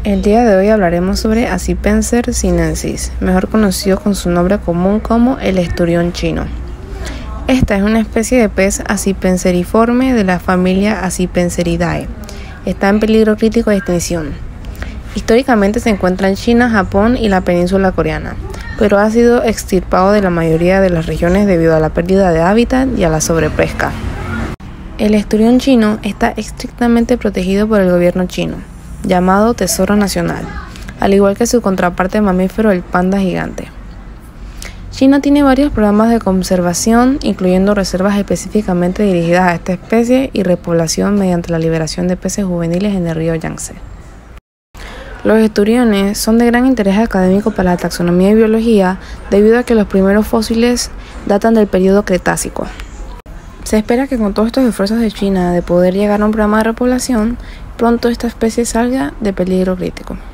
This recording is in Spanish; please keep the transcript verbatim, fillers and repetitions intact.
El día de hoy hablaremos sobre Acipenser sinensis, mejor conocido con su nombre común como el esturión chino. Esta es una especie de pez acipenseriforme de la familia Acipenseridae. Está en peligro crítico de extinción. Históricamente se encuentra en China, Japón y la península coreana, pero ha sido extirpado de la mayoría de las regiones debido a la pérdida de hábitat y a la sobrepesca. El esturión chino está estrictamente protegido por el gobierno chino, llamado Tesoro Nacional, al igual que su contraparte mamífero, el panda gigante. China tiene varios programas de conservación, incluyendo reservas específicamente dirigidas a esta especie y repoblación mediante la liberación de peces juveniles en el río Yangtze. Los esturiones son de gran interés académico para la taxonomía y biología debido a que los primeros fósiles datan del período Cretácico. Se espera que con todos estos esfuerzos de China de poder llegar a un programa de repoblación, pronto esta especie salga de peligro crítico.